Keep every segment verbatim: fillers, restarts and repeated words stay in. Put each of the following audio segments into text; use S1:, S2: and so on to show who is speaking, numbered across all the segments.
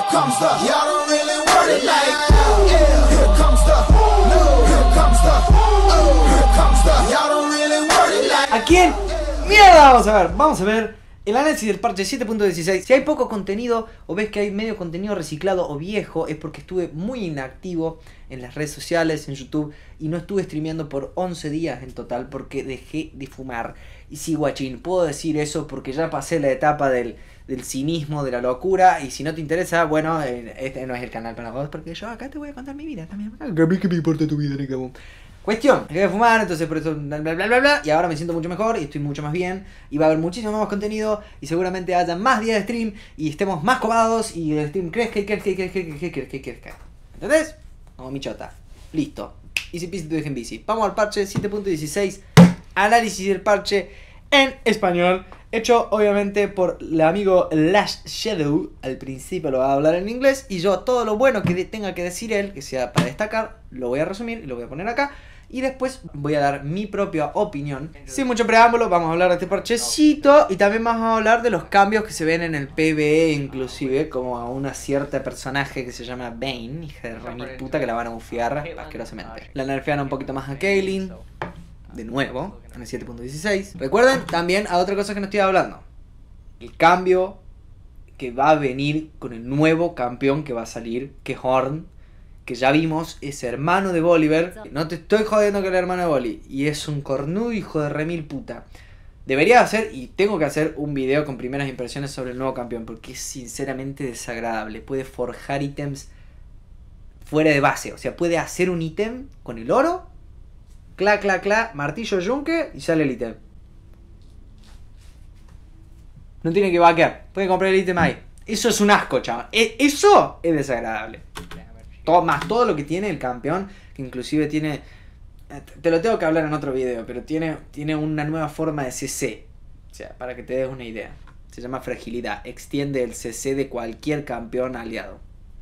S1: comes the, y'all don't really want it like that. Yeah, here comes the, no, here comes the, oh, here comes the, y'all don't really want it like.
S2: ¿A quién? ¡Mierda! Vamos a ver, vamos a ver el análisis del parche siete punto dieciséis. Si hay poco contenido o ves que hay medio contenido reciclado o viejo, es porque estuve muy inactivo en las redes sociales, en YouTube, y no estuve streameando por once días en total porque dejé de fumar. Y sí, guachín, puedo decir eso porque ya pasé la etapa del, del cinismo, de la locura, y si no te interesa, bueno, eh, este no es el canal para vos, porque yo acá te voy a contar mi vida también. A mí que me importa tu vida, Nico. Cuestión, dejé de fumar, entonces por eso bla bla bla bla bla, y ahora me siento mucho mejor y estoy mucho más bien, y va a haber muchísimo más contenido, y seguramente haya más días de stream, y estemos más copados, y el stream crezca y crezca y crezca y crezca y crezca y crezca. ¿Entendés? Como mi chota. Listo. Easy peasy to dejen bici. Vamos al parche siete punto dieciséis, análisis del parche en español, hecho obviamente por el amigo Lash Shadow. Al principio lo va a hablar en inglés, y yo todo lo bueno que tenga que decir él, que sea para destacar, lo voy a resumir y lo voy a poner acá. Y después voy a dar mi propia opinión. Sin mucho preámbulo, vamos a hablar de este parchecito. Y también vamos a hablar de los cambios que se ven en el P V E, inclusive, como a una cierta personaje que se llama Vayne, hija de remil puta, que la van a bufiar asquerosamente. La nerfean un poquito más a Caitlyn, de nuevo, en el siete punto dieciséis. Recuerden también a otra cosa que no estoy hablando. El cambio que va a venir con el nuevo campeón que va a salir, que es Horn, que ya vimos, es hermano de Bolívar. No te estoy jodiendo que es el hermano de Bolí. Y es un cornudo hijo de remil puta. Debería hacer, y tengo que hacer un video con primeras impresiones sobre el nuevo campeón, porque es sinceramente desagradable. Puede forjar ítems fuera de base. O sea, puede hacer un ítem con el oro, cla, cla, cla, martillo yunque, y sale el ítem. No tiene que vaquear. Puede comprar el ítem ahí. Eso es un asco, chaval. Eso es desagradable. Todo, más todo lo que tiene el campeón, que inclusive tiene, te lo tengo que hablar en otro video, pero tiene, tiene una nueva forma de C C, o sea, para que te des una idea, se llama fragilidad, extiende el C C de cualquier campeón aliado.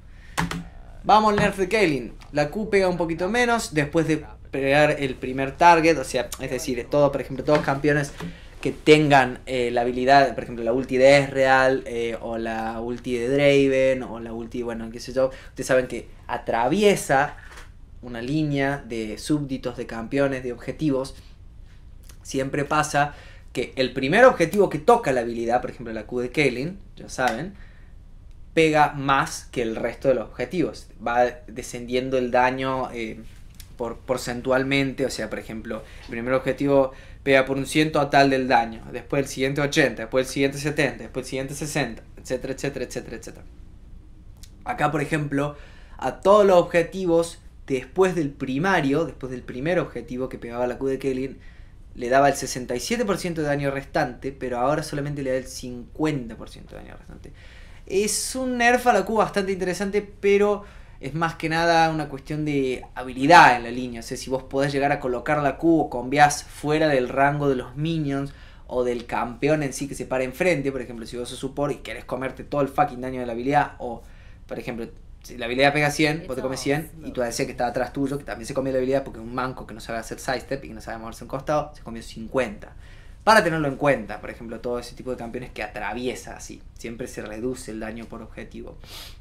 S2: Vamos al nerf de Caitlyn. La Q pega un poquito menos después de pegar el primer target, o sea, es decir, todo, por ejemplo, todos campeones que tengan eh, la habilidad, por ejemplo, la ulti de Ezreal, eh, o la ulti de Draven, o la ulti, bueno, qué sé yo, ustedes saben que atraviesa una línea de súbditos, de campeones, de objetivos. Siempre pasa que el primer objetivo que toca la habilidad, por ejemplo la Q de Caitlyn, ya saben, pega más que el resto de los objetivos. Va descendiendo el daño eh, por, porcentualmente, o sea, por ejemplo, el primer objetivo pega por un cien total del daño, después el siguiente ochenta, después el siguiente setenta, después el siguiente sesenta, etcétera, etcétera, etcétera, etcétera. Acá, por ejemplo, a todos los objetivos, después del primario, después del primer objetivo que pegaba la Q de Caitlyn, le daba el sesenta y siete por ciento de daño restante, pero ahora solamente le da el cincuenta por ciento de daño restante. Es un nerf a la Q bastante interesante, pero es más que nada una cuestión de habilidad en la línea. O sea, si vos podés llegar a colocar la Q o combiás fuera del rango de los minions o del campeón en sí que se para enfrente, por ejemplo, si vos sos support y querés comerte todo el fucking daño de la habilidad, o por ejemplo, si la habilidad pega cien, vos te comes cien, y tu A D C que está atrás tuyo, que también se comió la habilidad porque un manco que no sabe hacer sidestep y que no sabe moverse a un costado, se comió cincuenta. Para tenerlo en cuenta, por ejemplo, todo ese tipo de campeones que atraviesa así, siempre se reduce el daño por objetivo.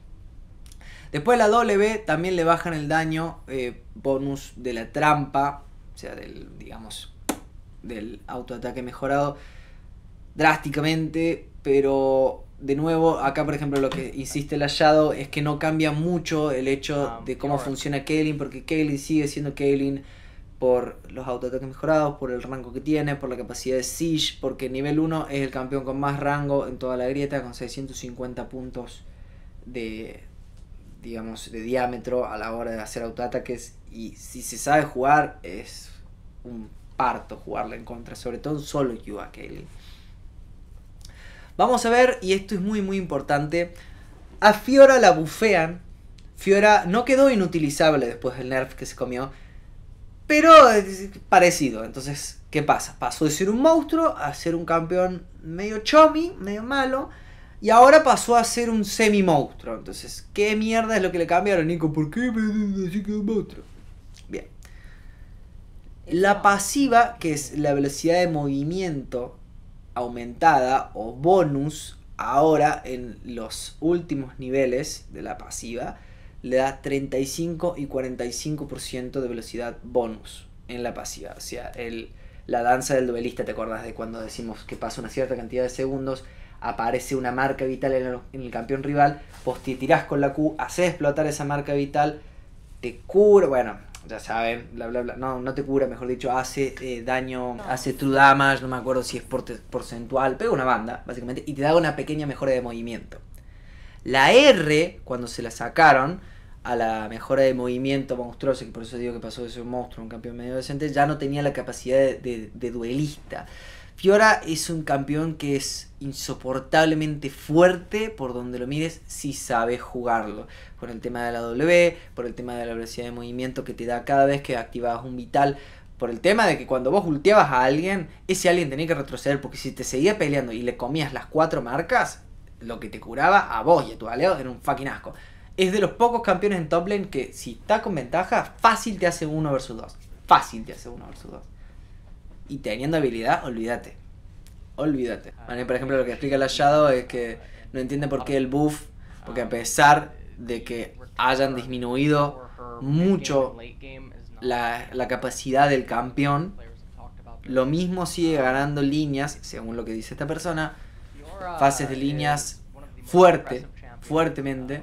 S2: Después la W también le bajan el daño eh, bonus de la trampa, o sea, del, digamos, del autoataque mejorado drásticamente, pero de nuevo, acá por ejemplo lo que insiste el Shadow es que no cambia mucho el hecho de cómo funciona Caitlyn, porque Caitlyn sigue siendo Caitlyn por los autoataques mejorados, por el rango que tiene, por la capacidad de Siege, porque nivel uno es el campeón con más rango en toda la grieta, con seiscientos cincuenta puntos de, digamos, de diámetro a la hora de hacer autoataques, y si se sabe jugar es un parto jugarla en contra, sobre todo en solo queue a Caitlyn. Vamos a ver, y esto es muy muy importante, a Fiora la bufean. Fiora no quedó inutilizable después del nerf que se comió, pero es parecido. Entonces, ¿qué pasa? Pasó de ser un monstruo a ser un campeón medio chomi, medio malo, y ahora pasó a ser un semi monstruo. Entonces, ¿qué mierda es lo que le cambiaron, Nico? ¿Por qué me decís que es un monstruo? Bien. La pasiva, que es la velocidad de movimiento aumentada o bonus ahora en los últimos niveles de la pasiva le da treinta y cinco y cuarenta y cinco por ciento de velocidad bonus en la pasiva. O sea, el, la danza del duelista, ¿te acordás de cuando decimos que pasa una cierta cantidad de segundos? Aparece una marca vital en el, en el campeón rival, vos te tirás con la Q, haces explotar esa marca vital, te cura, bueno, ya saben, bla bla bla, no, no te cura, mejor dicho, hace eh, daño, no. hace true damage, no me acuerdo si es por, porcentual, pega una banda, básicamente, y te da una pequeña mejora de movimiento. La R, cuando se la sacaron a la mejora de movimiento monstruosa, que por eso digo que pasó de ser un monstruo a un campeón medio decente, ya no tenía la capacidad de, de, de duelista. Fiora es un campeón que es insoportablemente fuerte por donde lo mires si sabes jugarlo. Por el tema de la W, por el tema de la velocidad de movimiento que te da cada vez que activabas un vital, por el tema de que cuando vos ulteabas a alguien, ese alguien tenía que retroceder, porque si te seguía peleando y le comías las cuatro marcas, lo que te curaba a vos y a tus aliados era un fucking asco. Es de los pocos campeones en top lane que si está con ventaja, fácil te hace uno versus dos. Fácil te hace uno versus dos. Y teniendo habilidad, olvídate. Olvídate. Bueno, por ejemplo, lo que explica la Shadow es que no entiende por qué el buff, porque a pesar de que hayan disminuido mucho la, la capacidad del campeón, lo mismo sigue ganando líneas, según lo que dice esta persona, fases de líneas fuerte, fuertemente,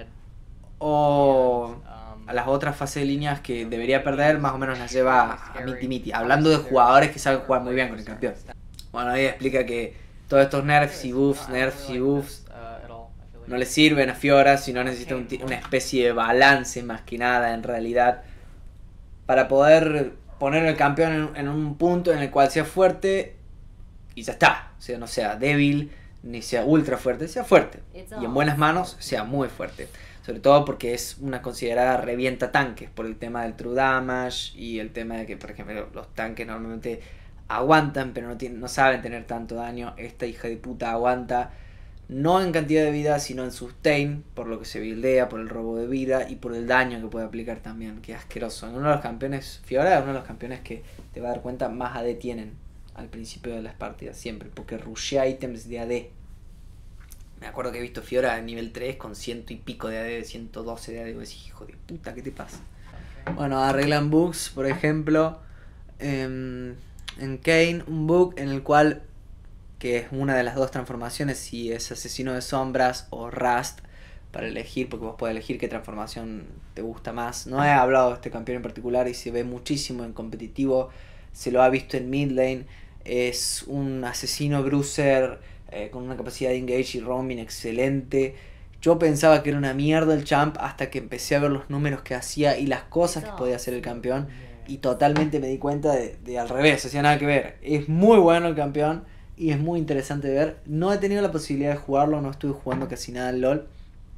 S2: o a las otras fases de líneas que debería perder, más o menos las lleva a miti miti. Hablando de jugadores que saben jugar muy bien con el campeón. Bueno, ahí explica que todos estos nerfs y buffs, nerfs y buffs no le sirven a Fiora, sino necesita un una especie de balance más que nada en realidad para poder poner el campeón en, en un punto en el cual sea fuerte y ya está. O sea, no sea débil ni sea ultra fuerte, sea fuerte. Y en buenas manos sea muy fuerte. Sobre todo porque es una considerada revienta tanques por el tema del true damage y el tema de que, por ejemplo, los tanques normalmente aguantan, pero no, tienen, no saben tener tanto daño. Esta hija de puta aguanta, no en cantidad de vida, sino en sustain, por lo que se buildea, por el robo de vida y por el daño que puede aplicar también, que es asqueroso. Uno de los campeones, Fiora es uno de los campeones que te va a dar cuenta más A D tienen al principio de las partidas, siempre, porque rushea ítems de A D. Me acuerdo que he visto Fiora a nivel tres con ciento y pico de A D, ciento doce de A D. Y vos decís, hijo de puta, ¿qué te pasa? Bueno, arreglan bugs, por ejemplo, en, en Kayn, un bug en el cual, que es una de las dos transformaciones, si es Asesino de Sombras o Rust, para elegir, porque vos podés elegir qué transformación te gusta más. No he hablado de este campeón en particular y se ve muchísimo en competitivo, se lo ha visto en mid lane. Es un asesino bruiser eh, con una capacidad de engage y roaming excelente. Yo pensaba que era una mierda el champ hasta que empecé a ver los números que hacía y las cosas que podía hacer el campeón, y totalmente me di cuenta de, de al revés, o sea, nada que ver. Es muy bueno el campeón y es muy interesante de ver. No he tenido la posibilidad de jugarlo, no estuve jugando casi nada al LoL.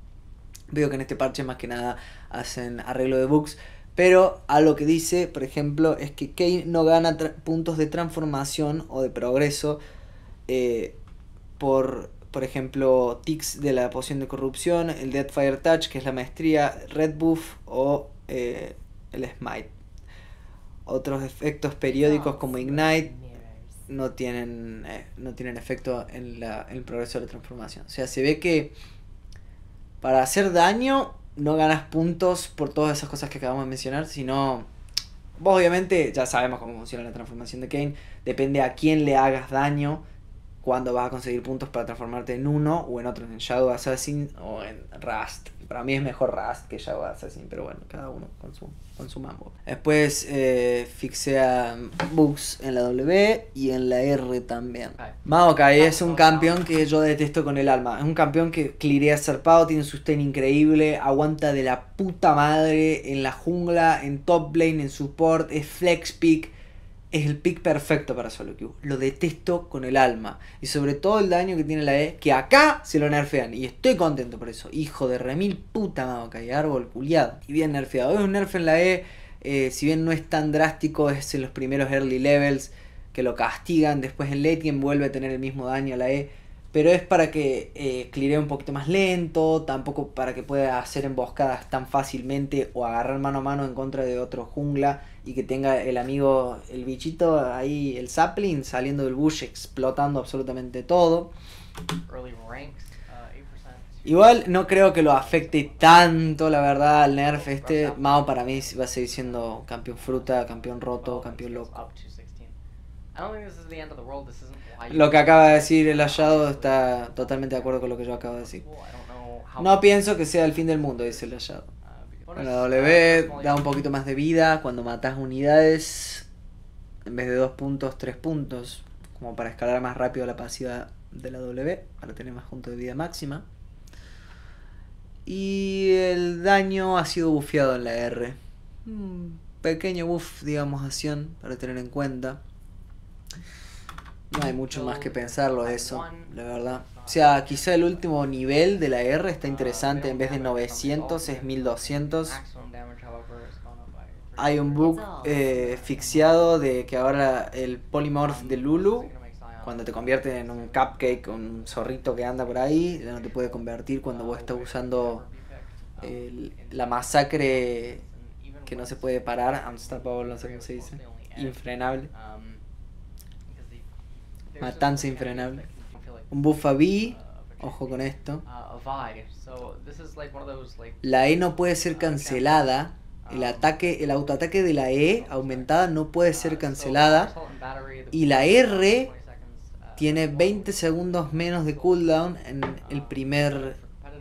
S2: Veo que en este parche más que nada hacen arreglo de bugs, pero a lo que dice, por ejemplo, es que Kayn no gana puntos de transformación o de progreso eh, por, por ejemplo, tics de la poción de corrupción, el Deadfire Touch, que es la maestría, Red Buff o eh, el Smite. Otros efectos periódicos como Ignite no tienen, eh, no tienen efecto en, la, en el progreso de la transformación. O sea, se ve que para hacer daño no ganas puntos por todas esas cosas que acabamos de mencionar, sino vos obviamente ya sabemos cómo funciona la transformación de Kayn. Depende a quién le hagas daño cuando vas a conseguir puntos para transformarte en uno o en otro, en Shadow Assassin o en Rust. Para mí es mejor Rust que Shadow Assassin, pero bueno, cada uno con su, con su mambo. Después eh, fixea bugs en la W y en la R también. Maokai es un campeón que yo detesto con el alma. Es un campeón que clearea zarpado, tiene un sustain increíble, aguanta de la puta madre en la jungla, en top lane, en support, es flex pick. Es el pick perfecto para solo queue. Lo detesto con el alma. Y sobre todo el daño que tiene la E, que acá se lo nerfean. Y estoy contento por eso. Hijo de remil puta Maokai, árbol culiado. Y bien nerfeado. Es un nerf en la E. Eh, si bien no es tan drástico, es en los primeros early levels que lo castigan. Después en late game vuelve a tener el mismo daño a la E. Pero es para que eh, clearee un poquito más lento. Tampoco para que pueda hacer emboscadas tan fácilmente. O agarrar mano a mano en contra de otro jungla. Y que tenga el amigo, el bichito ahí, el sapling, saliendo del bush, explotando absolutamente todo.
S3: early ranks, uh, eight percent.
S2: Igual no creo que lo afecte tanto, la verdad, al nerf este. Mao para mí va a seguir siendo campeón fruta, campeón roto, campeón loco.
S3: Up to sixteen. I don't think this is the end of the world. This isn't why you-
S2: Lo que acaba de decir el Hallado está totalmente de acuerdo con lo que yo acabo de decir.
S3: I don't know how-
S2: No pienso que sea el fin del mundo, dice el Hallado.
S3: Uh,
S2: Bueno, la W da un poquito más de vida cuando matas unidades. En vez de dos puntos, tres puntos. Como para escalar más rápido la pasiva de la W. Para tener más puntos de vida máxima. Y el daño ha sido bufeado en la R. Un pequeño buff, digamos, acción para tener en cuenta. No hay mucho más que pensarlo de eso, la verdad. O sea, quizá el último nivel de la R está interesante. En vez de novecientos es mil doscientos.
S3: Maximum damage, however, is gone up by
S2: Hay un bug eh, fixiado de que ahora el polymorph de Lulu, cuando te convierte en un cupcake, un zorrito que anda por ahí, ya no te puede convertir cuando vos estás usando el- la masacre que no se puede parar, unstoppable, no sé cómo se dice, infrenable, matanza infrenable. Un buff a B, ojo con esto. La E no puede ser cancelada. El ataque, el autoataque de la E aumentada no puede ser cancelada. Y la R tiene veinte segundos menos de cooldown en el primer,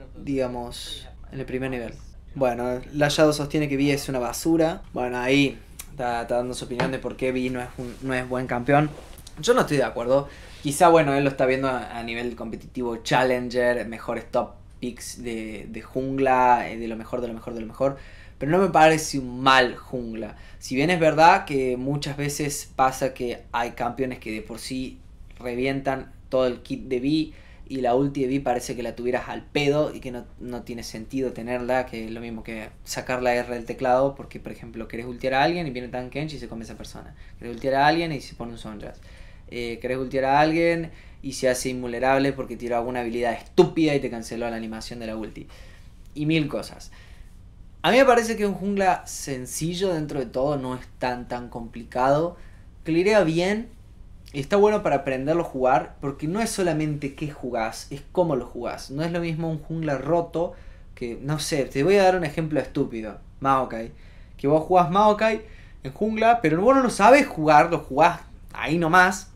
S2: digamos, en el primer nivel. Bueno, Lashado sostiene que Vi es una basura. Bueno, ahí está, está dando su opinión de por qué Vi no es, un, no es buen campeón. Yo no estoy de acuerdo. Quizá, bueno, él lo está viendo a, a nivel competitivo Challenger, mejores top picks de, de jungla, de lo mejor, de lo mejor, de lo mejor. Pero no me parece un mal jungla. Si bien es verdad que muchas veces pasa que hay campeones que de por sí revientan todo el kit de Vi y la ulti de Vi parece que la tuvieras al pedo y que no, no tiene sentido tenerla, que es lo mismo que sacar la R del teclado porque, por ejemplo, querés ultear a alguien y viene Tahm Kench y se come esa persona. Querés ultear a alguien y se pone un Sunrise. Eh, querés ultear a alguien y se hace invulnerable porque tiró alguna habilidad estúpida y te canceló la animación de la ulti. Y mil cosas. A mí me parece que un jungla sencillo dentro de todo, no es tan tan complicado. Clirea bien. Y está bueno para aprenderlo a jugar. Porque no es solamente qué jugás, es cómo lo jugás. No es lo mismo un jungla roto que, no sé, te voy a dar un ejemplo estúpido. Maokai. Que vos jugás Maokai en jungla, pero vos no lo sabés jugar, lo jugás ahí nomás.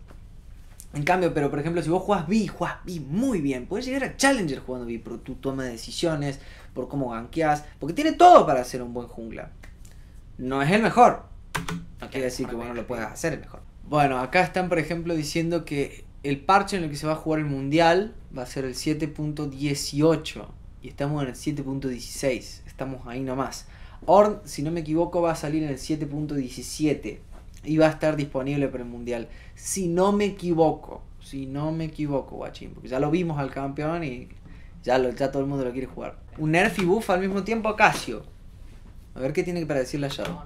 S2: En cambio, pero por ejemplo, si vos jugás Vi, jugás Vi muy bien. Podés llegar a Challenger jugando Vi por tu toma de decisiones, por cómo gankeás, porque tiene todo para ser un buen jungla. No es el mejor. No quiere decir que vos no lo puedas hacer el mejor. Bueno, acá están por ejemplo diciendo que el parche en el que se va a jugar el mundial va a ser el siete punto dieciocho. Y estamos en el siete punto dieciséis. Estamos ahí nomás. Ornn, si no me equivoco, va a salir en el siete punto diecisiete. Y va a estar disponible para el mundial. Si no me equivoco. Si no me equivoco, guachín. Porque ya lo vimos al campeón y ya, lo, ya todo el mundo lo quiere jugar. Un nerf y buff al mismo tiempo a Casio. A ver qué tiene para decirle a Shadow.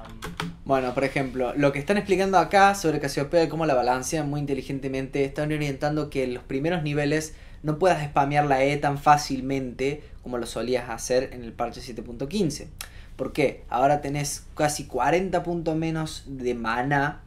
S2: Bueno, por ejemplo, lo que están explicando acá sobre Cassiopeia y cómo la balancean muy inteligentemente, están orientando que en los primeros niveles no puedas spamear la E tan fácilmente como lo solías hacer en el parche siete punto quince. ¿Por qué? Ahora tenés casi cuarenta puntos menos de mana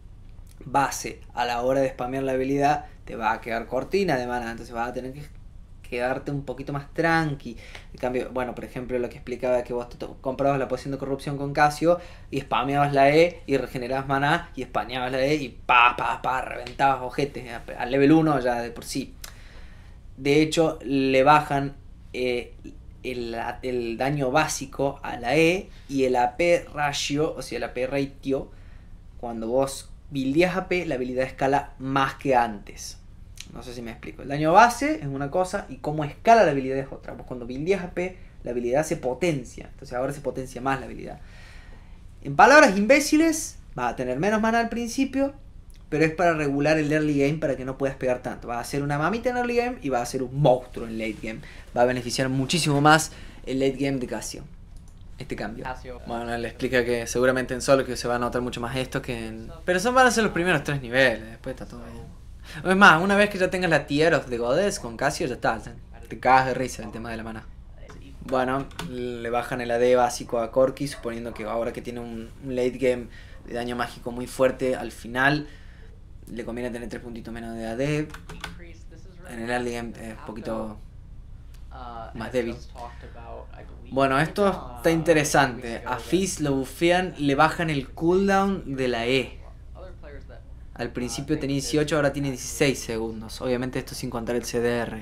S2: base a la hora de spamear la habilidad. Te va a quedar cortina de mana, entonces vas a tener que quedarte un poquito más tranqui. En cambio, bueno, por ejemplo, lo que explicaba que vos te comprabas la poción de corrupción con Casio y spameabas la E y regenerabas maná y spameabas la E y pa, pa, pa, reventabas ojetes al level uno ya de por sí. De hecho, le bajan eh, el, el daño básico a la E y el A P ratio, o sea, el A P ratio, cuando vos buildeas A P, la habilidad escala más que antes. No sé si me explico. El daño base es una cosa y cómo escala la habilidad es otra. Pues cuando buildeas A P, la habilidad se potencia. Entonces ahora se potencia más la habilidad. En palabras imbéciles, vas a tener menos mana al principio, pero es para regular el early game para que no puedas pegar tanto. Va a ser una mamita en early game y va a ser un monstruo en late game. Va a beneficiar muchísimo más el late game de Casio. Este cambio. Bueno, le explica que seguramente en solo que se va a notar mucho más esto que en... Pero son van a ser los primeros tres niveles. Después está todo bien. Es más, una vez que ya tengas la tier of the goddess con Casio, ya está. Te cagas de risa el tema de la mana. Bueno, le bajan el A D básico a Corki, suponiendo que ahora que tiene un, un late game de daño mágico muy fuerte, al final le conviene tener tres puntitos menos de A D. en el early game es un poquito
S3: Uh,
S2: más
S3: as
S2: débil.
S3: just talked about, I believe,
S2: Bueno, esto está
S3: uh,
S2: interesante. A
S3: weeks ago
S2: Fizz lo bufean, le bajan el cooldown de la E.
S3: that other players that,
S2: Al
S3: uh,
S2: principio
S3: think
S2: tenía
S3: this
S2: dieciocho, ahora tiene
S3: is
S2: dieciséis segundos. Obviamente esto sin contar el C D R.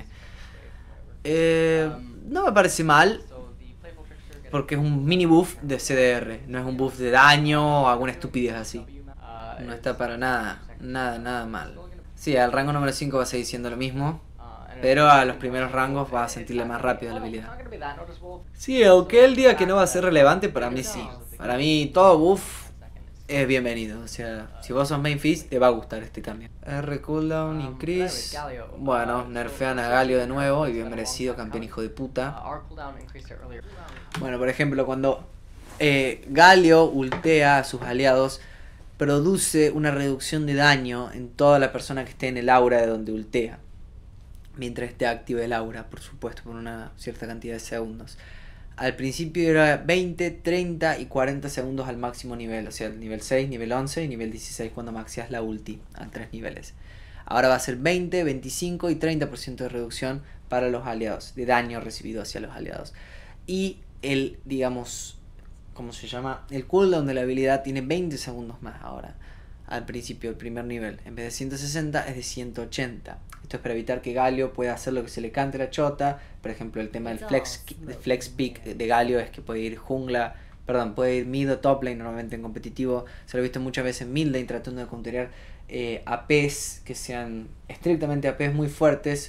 S2: Eh,
S3: Um,
S2: no me parece mal,
S3: so the playful trickster getting
S2: porque es un mini buff de C D R. No es un buff de daño o alguna estupidez así.
S3: uh,
S2: No
S3: is,
S2: está para
S3: uh,
S2: nada,
S3: second.
S2: nada, nada mal.
S3: Still gonna-
S2: Sí, al rango número cinco va a seguir siendo lo mismo.
S3: uh, and
S2: Pero
S3: it's-
S2: a los primeros rangos va a sentirle más rápido la
S3: Well,
S2: habilidad.
S3: it's not gonna be that noticeable.
S2: Sí, aunque él diga que no va a ser relevante, para mí sí. Para mí todo buff es bienvenido. O sea, si vos sos main Fizz, te va a gustar este cambio. R cooldown increase. Bueno, nerfean a Galio de nuevo y bien merecido, campeón hijo de
S3: Uh,
S2: puta.
S3: our cooldown increased earlier.
S2: Bueno, por ejemplo, cuando eh, Galio ultea a sus aliados, produce una reducción de daño en toda la persona que esté en el aura de donde ultea. Mientras esté activa el aura, por supuesto, por una cierta cantidad de segundos. Al principio era veinte, treinta y cuarenta segundos al máximo nivel. O sea, nivel seis, nivel once y nivel dieciséis cuando maxeas la ulti a tres niveles. Ahora va a ser veinte, veinticinco y treinta por ciento de reducción para los aliados. De daño recibido hacia los aliados. Y el, digamos, ¿cómo se llama? El cooldown de la habilidad tiene veinte segundos más ahora. Al principio, el primer nivel. En vez de ciento sesenta es de ciento ochenta. Esto es para evitar que Galio pueda hacer lo que se le cante la chota. Por ejemplo, el tema del flex, del flex pick de Galio es que puede ir jungla, perdón, puede ir mid o top lane normalmente en competitivo. Se lo he visto muchas veces en mid lane tratando de counterear eh, A Ps que sean estrictamente A Ps muy fuertes.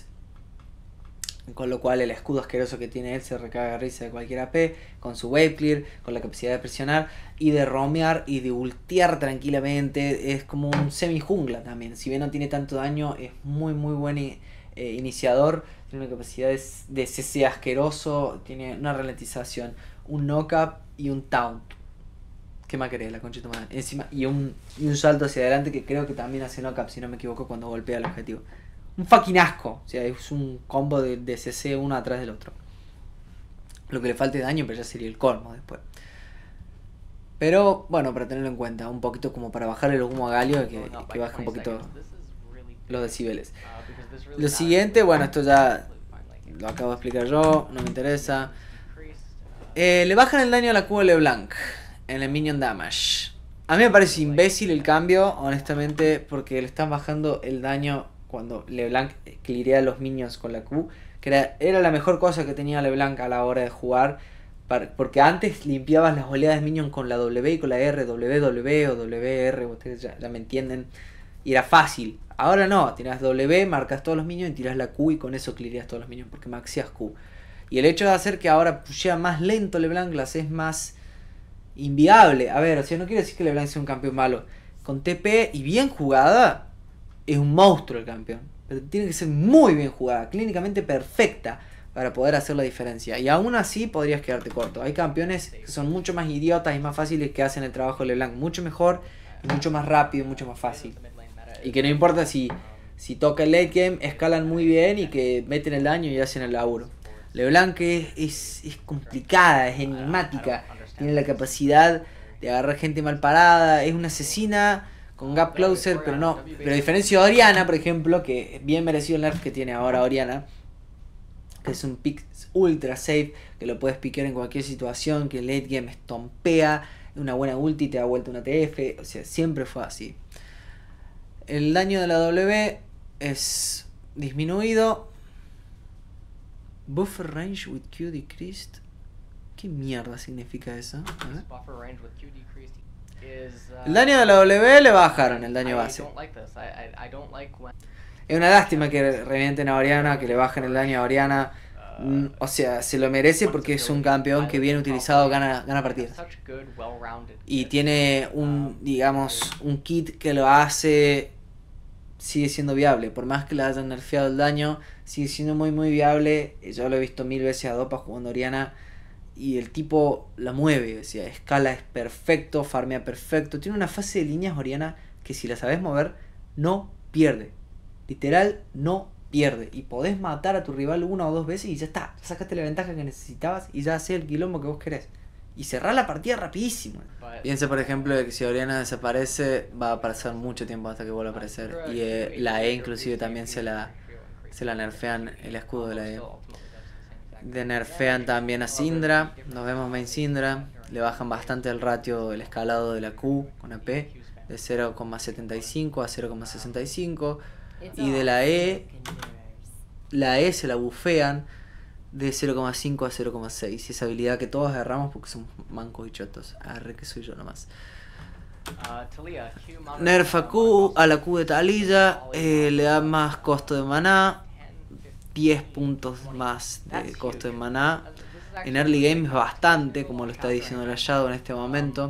S2: Con lo cual el escudo asqueroso que tiene él se recarga de risa de cualquier A P, con su wave clear, con la capacidad de presionar y de roamear y de ultear tranquilamente. Es como un semi jungla también. Si bien no tiene tanto daño, es muy muy buen eh, iniciador. Tiene una capacidad de, de C C asqueroso, tiene una ralentización, un knock-up y un taunt. ¿Qué más querés? La concha de tu madre. Encima, y un, y un salto hacia adelante que creo que también hace knock-up, si no me equivoco, cuando golpea el objetivo. Un fucking asco. O sea, es un combo de, de C C uno atrás del otro. Lo que le falte daño, pero ya sería el colmo después. Pero, bueno, para tenerlo en cuenta. Un poquito como para bajarle el humo a Galio. Que, que baje un poquito los decibeles. Lo siguiente, bueno, esto ya lo acabo de explicar yo. No me interesa. Eh, le bajan el daño a la Q de LeBlanc en el minion damage. A mí me parece imbécil el cambio, honestamente, porque le están bajando el daño cuando LeBlanc clearea los minions con la Q, que era, era la mejor cosa que tenía LeBlanc a la hora de jugar, para, porque antes limpiabas las oleadas de minion con la W y con la R, W W o W R, ustedes ya, ya me entienden, y era fácil. Ahora no, tiras W, marcas todos los minions y tiras la Q y con eso cleareas todos los minions, porque maxeas Q. Y el hecho de hacer que ahora pushea más lento LeBlanc las es más inviable. A ver, o sea, no quiero decir que LeBlanc sea un campeón malo. Con T P y bien jugada, es un monstruo el campeón. Pero tiene que ser muy bien jugada, clínicamente perfecta, para poder hacer la diferencia. Y aún así podrías quedarte corto. Hay campeones que son mucho más idiotas y más fáciles, que hacen el trabajo de LeBlanc mucho mejor, y mucho más rápido y mucho más fácil. Y que no importa si, si toca el late game, escalan muy bien y que meten el daño y hacen el laburo. LeBlanc es, es, es complicada, es enigmática, tiene la capacidad de agarrar gente mal parada, es una asesina con gap closer, pero no. Pero a diferencia de Oriana, por ejemplo, que es bien merecido el nerf que tiene ahora Oriana, que es un pick ultra safe, que lo puedes piquear en cualquier situación, que el late game estompea, una buena ulti y te da vuelta una T F, o sea, siempre fue así. El daño de la W es disminuido. Buffer range with Q decreased. ¿Qué mierda significa eso? A ver. El daño de la W le bajaron el daño base. Es una lástima que revienten a Oriana, que le bajen el daño a Oriana. Mm, O sea, se lo merece porque es un campeón que bien utilizado gana, gana partidas. Y tiene un, digamos, un kit que lo hace, sigue siendo viable. Por más que le hayan nerfeado el daño, sigue siendo muy muy viable. Yo lo he visto mil veces a Dopa jugando Oriana. Y el tipo la mueve, o sea, escala es perfecto, farmea perfecto. Tiene una fase de líneas Oriana que si la sabes mover, no pierde. Literal, no pierde. Y podés matar a tu rival una o dos veces y ya está. Ya sacaste la ventaja que necesitabas y ya haces el quilombo que vos querés. Y cerrar la partida rapidísimo. Piensa, por ejemplo, de que si Oriana desaparece, va a pasar mucho tiempo hasta que vuelva a aparecer. Y eh, la E inclusive también se la, Se la nerfean el escudo de la E. De nerfean también a Syndra. Nos vemos main Syndra. Le bajan bastante el ratio, el escalado de la Q con A P. De cero coma setenta y cinco a cero coma sesenta y cinco. Y de la E, la E se la bufean de cero coma cinco a cero coma seis. Y esa habilidad que todos agarramos porque somos mancos y chotos. Arre que soy yo nomás. Nerfa Q a la Q de Taliyah. Eh, le da más costo de maná. diez puntos más de costo de maná. En early game es bastante, como lo está diciendo el Shadow en este momento.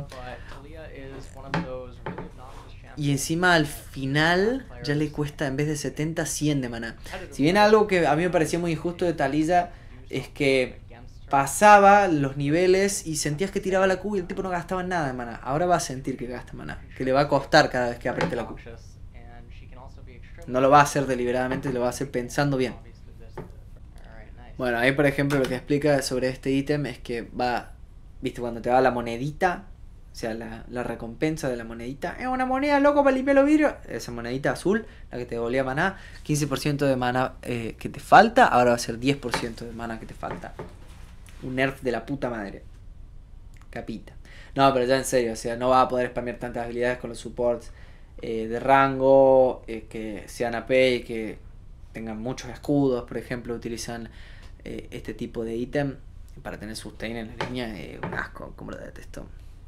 S2: Y encima al final ya le cuesta en vez de setenta, cien de maná. Si bien algo que a mí me parecía muy injusto de Taliyah es que pasaba los niveles y sentías que tiraba la Q y el tipo no gastaba nada de maná. Ahora va a sentir que gasta maná, que le va a costar cada vez que apriete la Q. No lo va a hacer deliberadamente, lo va a hacer pensando bien. Bueno, ahí por ejemplo lo que explica sobre este ítem es que va, viste, cuando te va la monedita, o sea, la, la recompensa de la monedita, es una moneda loco para limpiar los vidrios, esa monedita azul, la que te devolvía maná, quince por ciento de maná eh, que te falta, ahora va a ser diez por ciento de maná que te falta. Un nerf de la puta madre. Capita. No, pero ya en serio, o sea, no va a poder spamear tantas habilidades con los supports eh, de rango, eh, que sean A P y que tengan muchos escudos, por ejemplo, utilizan eh, este tipo de ítem para tener sustain en la línea. Eh, un asco, como lo detesto.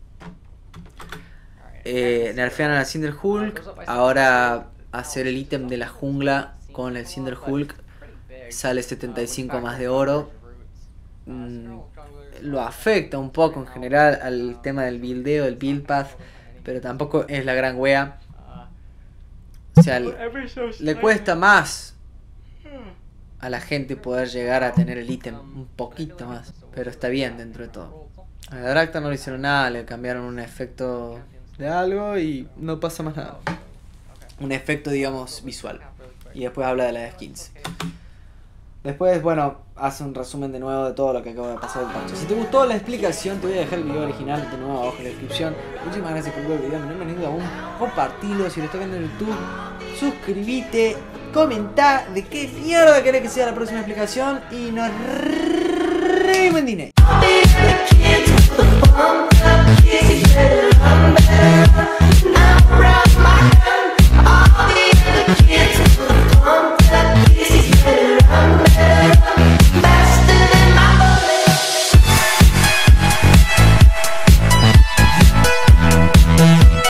S2: Eh, nerfean a la Cinder Hulk. Ahora hacer el ítem de la jungla con el Cinder Hulk sale setenta y cinco más de oro. Mm, lo afecta un poco en general al tema del buildeo, del build path, pero tampoco es la gran wea. O sea, le, le cuesta más a la gente poder llegar a tener el ítem, un poquito más, pero está bien dentro de todo. A la Draktar no le hicieron nada, le cambiaron un efecto de algo y no pasa más nada. Un efecto, digamos, visual. Y después habla de las skins. Después, bueno, hace un resumen de nuevo de todo lo que acaba de pasar el parche. Si te gustó la explicación, te voy a dejar el video original de nuevo abajo en la descripción. Muchísimas gracias por ver el video, no me han venido aún. Compartilo si lo estás viendo en YouTube. Suscríbete, comentá de qué mierda querés que sea la próxima explicación. Y nos vemos en Disney.